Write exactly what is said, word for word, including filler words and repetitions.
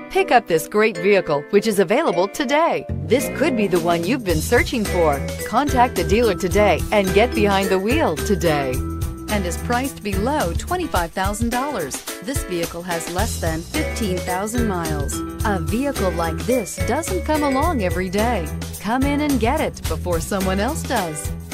Pick up this great vehicle, which is available today. This could be the one you've been searching for. Contact the dealer today and get behind the wheel today. And is priced below twenty-five thousand dollars. This vehicle has less than fifteen thousand miles. A vehicle like this doesn't come along every day. Come in and get it before someone else does.